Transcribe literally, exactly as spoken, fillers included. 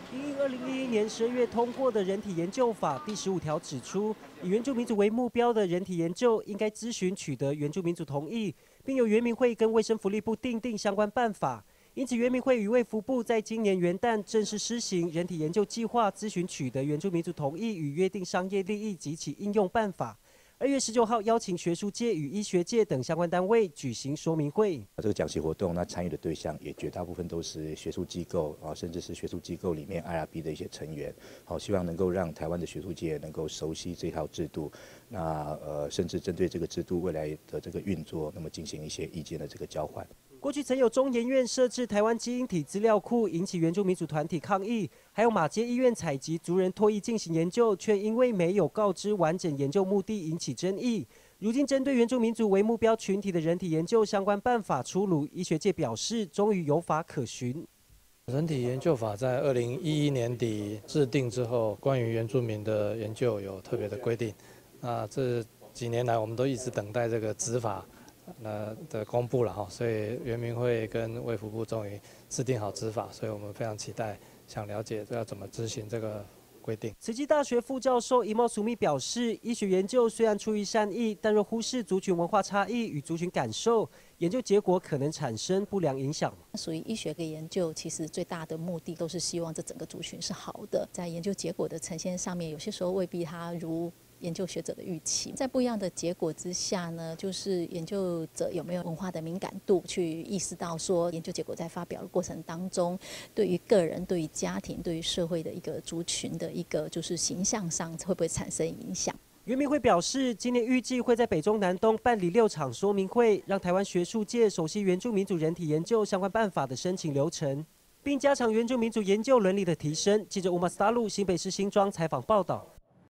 因应二零一一年十二月通过的人体研究法第十五条指出，以原住民族为目标的人体研究应该咨询取得原住民族同意，并由原民会跟卫生福利部订定相关办法。因此，原民会与卫福部在今年元旦正式施行人体研究计划，咨询取得原住民族同意与约定商业利益及其应用办法。二月十九号，邀请学术界与医学界等相关单位举行说明会。 这个讲习活动，那参与的对象也绝大部分都是学术机构啊，甚至是学术机构里面 I R B 的一些成员。好，希望能够让台湾的学术界能够熟悉这套制度，那呃，甚至针对这个制度未来的这个运作，那么进行一些意见的这个交换。 过去曾有中研院设置台湾基因体资料库，引起原住民族团体抗议；还有马街医院采集族人唾液进行研究，却因为没有告知完整研究目的引起争议。如今针对原住民族为目标群体的人体研究相关办法出炉，医学界表示终于有法可循。 人体研究法在二零一一年底制定之后，关于原住民的研究有特别的规定。那这几年来，我们都一直等待这个执法那的公布了哈，所以原民会跟卫福部终于制定好执法，所以我们非常期待，想了解要怎么执行这个规定。 慈济大学副教授伊茂苏密表示，医学研究虽然出于善意，但若忽视族群文化差异与族群感受，研究结果可能产生不良影响。 属于医学的研究，其实最大的目的都是希望这整个族群是好的，在研究结果的呈现上面，有些时候未必它如研究学者的预期，在不一样的结果之下呢，就是研究者有没有文化的敏感度，去意识到说研究结果在发表的过程当中，对于个人、对于家庭、对于社会的一个族群的一个就是形象上会不会产生影响。 原民会表示，今年预计会在北中南东办理六场说明会，让台湾学术界熟悉原住民族人体研究相关办法的申请流程，并加强原住民族研究伦理的提升。记者吴马斯达路新北市新庄采访报道。